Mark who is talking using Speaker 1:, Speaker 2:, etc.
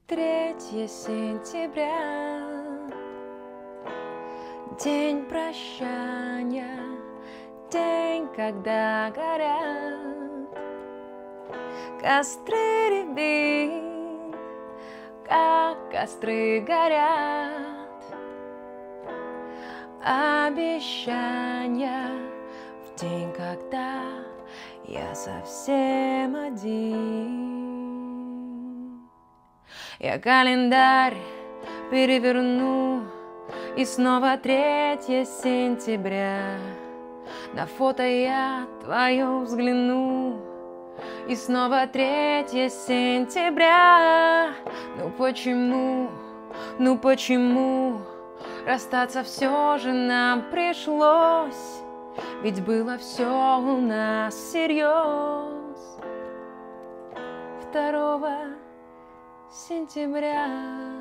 Speaker 1: 3 сентября, день прощания, день, когда горят костры рябин, как костры горят обещания в день, когда я совсем один. Я календарь переверну, и снова 3 сентября. На фото я твое взгляну, и снова 3 сентября. Ну почему расстаться все же нам пришлось? Ведь было все у нас всерьез. 2 сентября.